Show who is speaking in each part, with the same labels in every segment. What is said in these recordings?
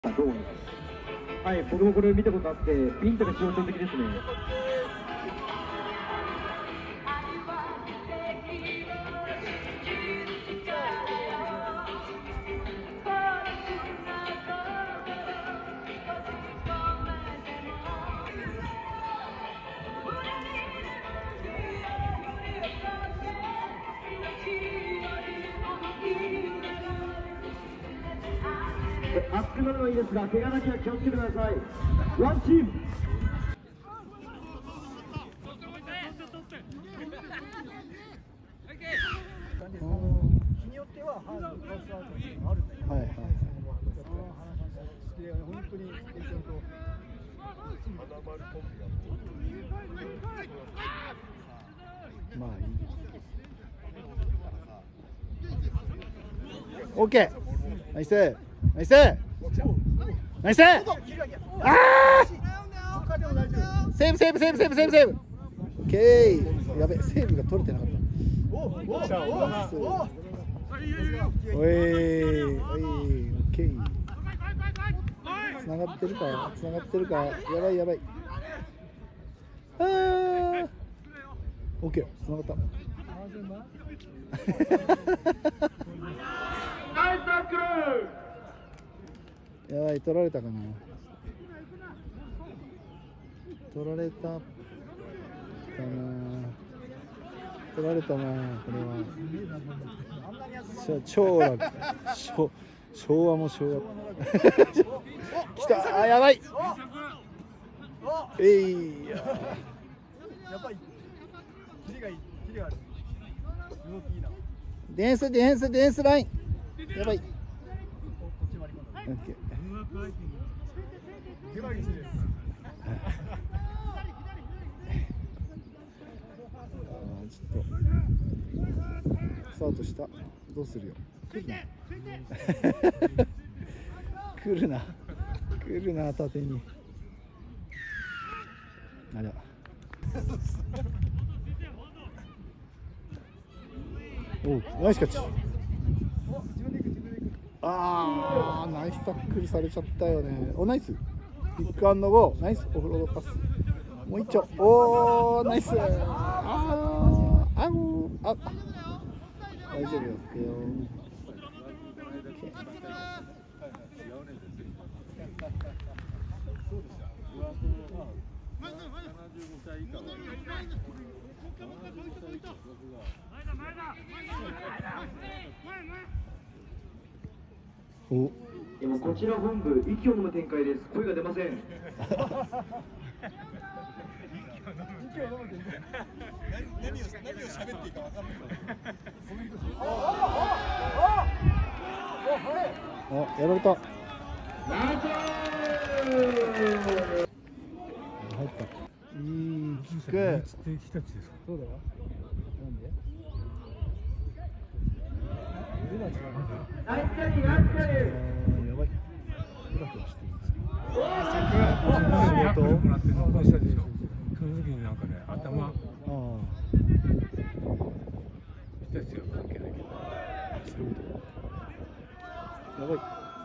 Speaker 1: どう思います？はい、僕もこれ見たことあって、ピントが象徴的ですね。熱くなるのはいいですが、怪我だけは気をつけてください。ワンチーム。
Speaker 2: 日によってはハードパスアウトがあるんだけど、はいはい。その話好きで本当に一緒と花丸コンビがまあいい。オッケー。ナイス。ナイス。ナイス。ああ。セーブセーブセーブセーブセーブセーブ。オッケー。やべ、セーブが取れてなかった。おい、おい、オッケー。繋がってるか、繋がってるか、やばいやばい。ああ。オッケー、繋がった。やばい、取られたかな。取られたかな。取られたな、これは。超楽。昭和も昭和。来た、あ、やばい。やばい。キリがいい、キリがある。動きいいな。ディフェンス、ディフェンス、ディフェンスライン。やばい。オッケー。ちょっとスタートした。どうするよ。来るな。来るな、縦に。あれ。おう、ナイスキャッチ。ああ、ナイスタックルされちゃったよね。お、ナイス。ピックアンドゴー。ナイスオフロードパス。もう一丁。おお、ナイス。ああ、あ、大丈夫よ。
Speaker 1: でもこちら本部、息を飲む展開です。声が出ません。
Speaker 3: 何を喋っていいか分かんない。
Speaker 2: やられた。入った。いいキック。日立ですか。そうだよ。なんで？やばい。フラフラしてるんですか。
Speaker 4: その時になんかね、頭。日立は関係ないけど。
Speaker 2: やばい。やばい。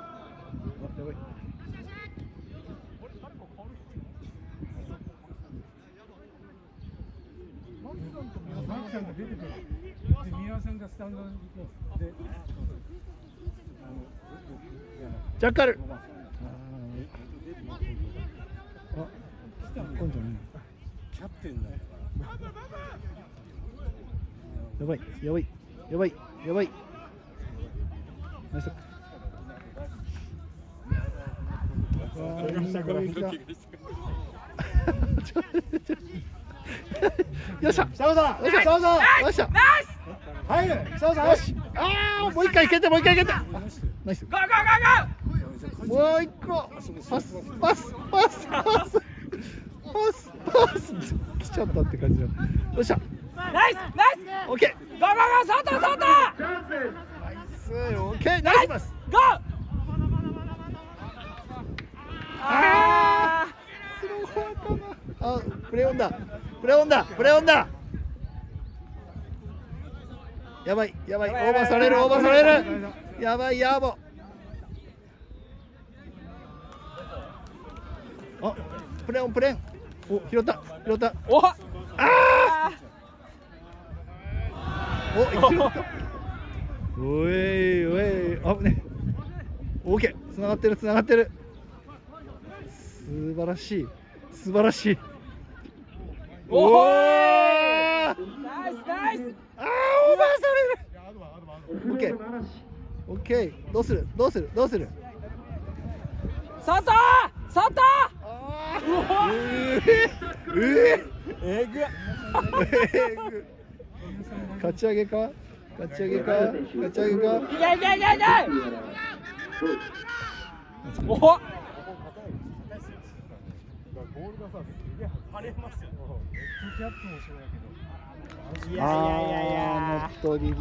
Speaker 4: マキさんが出てくる。で、三輪さんがスタンドに行く。で、
Speaker 2: ジャッカル。あ、今度ね。
Speaker 4: キャプテンだよ。
Speaker 2: やばい、やばい、やばい、やばい。ナイス。よっしゃ、久々、よっしゃ、久々、よっしゃ。入る、久々、よし。ああ、もう一回いけて、もう一回いけて。ナイス。ゴーゴーゴーゴー。もう一個。パス、パス、パス、パス。パス、パス。来ちゃったって感じだ。よっしゃ。
Speaker 5: ナイス、ナイス。
Speaker 2: オッケー。
Speaker 5: ゴーゴーゴー、外、外。
Speaker 2: ナイス、オッケー、ナイスパス。
Speaker 5: ゴー。
Speaker 2: ああ。スローフォーかな。あ、プレーオンだ。プレーオンだ。プレーオンだ。やばい、やばい、オーバーされる、オーバーされる。やばい、やば。 あ、プレーンプレーン。お、拾った拾った。
Speaker 5: お
Speaker 2: ああ。お、拾った。おいおい、あぶね。オーケー、繋がってる繋がってる。素晴らしい素晴らしい。おお。
Speaker 5: ナイスナイス。
Speaker 2: ああ、オーバーされる。オッケーオッケー。どうするどうするどうする。
Speaker 5: 外外。
Speaker 2: えぐかち上げかかち上げかかち上げか。
Speaker 5: いけいけいけいけ。おっ。
Speaker 3: ボールがさ、すげえ跳ねますよ。キャップもそうやけど。
Speaker 5: いやいやいやいや。
Speaker 2: ノットリリ。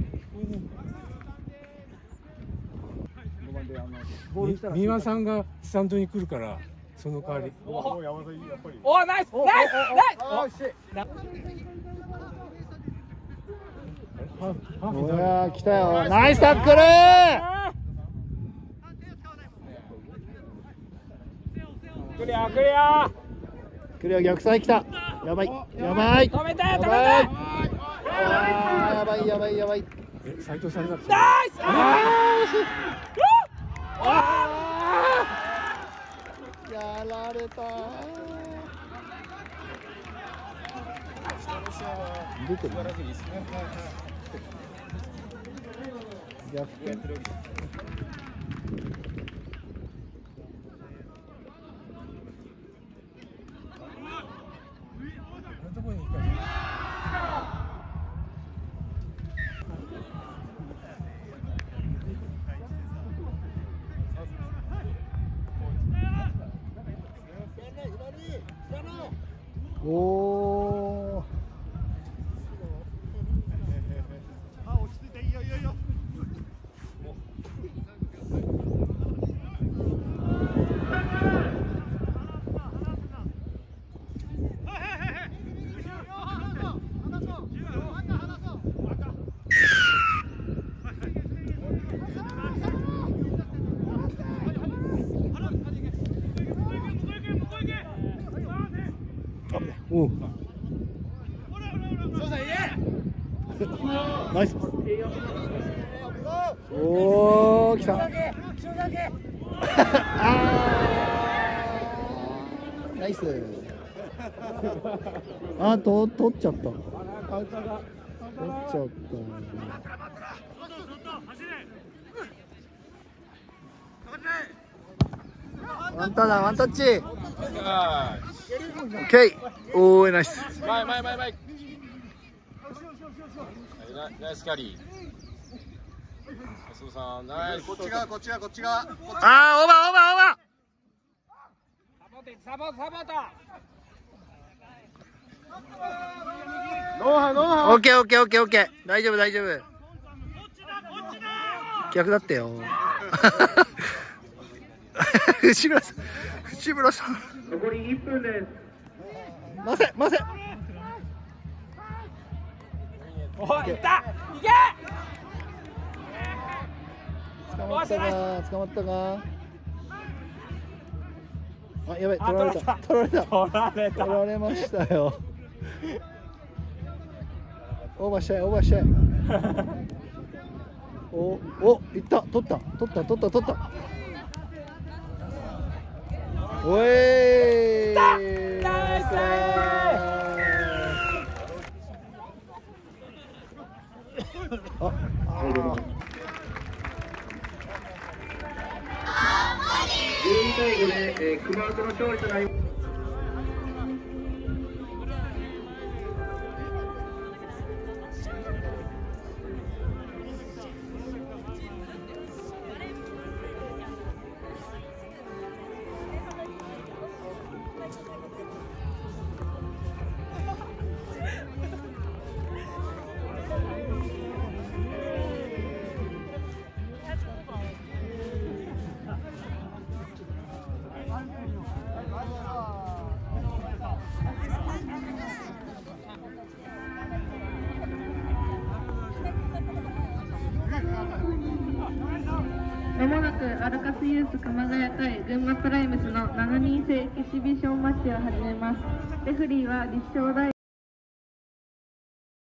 Speaker 4: 三輪さんがスタンドに来るからその代わり。
Speaker 3: お山田やっぱり。
Speaker 5: おナイスナイスナイス。
Speaker 2: うわー来たよ。ナイスタックル。
Speaker 5: クリアクリア。
Speaker 2: クリア逆サイ来た。やばいやばい。
Speaker 5: 止めて止めて。
Speaker 2: やばいやばいやばい。
Speaker 4: 斉藤さんが。
Speaker 5: ナイス。
Speaker 2: あーやられた。出てる。逆転。
Speaker 4: どこに行ったの。
Speaker 2: おお。
Speaker 3: あ、落ち着いていいよいいよいいよ。
Speaker 2: おう。ナイス。おお、来た。ナイス。あ、取っちゃった。取っちゃった。ワンタだ、ワンタッチ。オッケー。おー、ナイス。
Speaker 6: 前。ナイスキャリー。安尾さん、ナイス。
Speaker 3: こっち側こっち側こっち側。
Speaker 2: あー、オーバーオーバーオーバー。
Speaker 5: サポートサポート。
Speaker 2: オッケーオッケーオッケーオッケー。大丈夫大丈夫。逆だったよ。藤村さん。藤村さん。
Speaker 1: 残り1分です。
Speaker 2: ませませ。
Speaker 5: おい、いったいけ。
Speaker 2: 捕まったか捕まったか。あ、やばい、取られた取られた取られましたよ。オーバーしちゃえオーバーしちゃえ。おいった、取ったおいー。
Speaker 5: ナイス。
Speaker 2: あ
Speaker 1: 12対5で、熊本の勝利となります。
Speaker 7: スユース鎌ヶ谷対群馬プライムスの7人制エキシビションマッチを始めます。レフェリーは立正大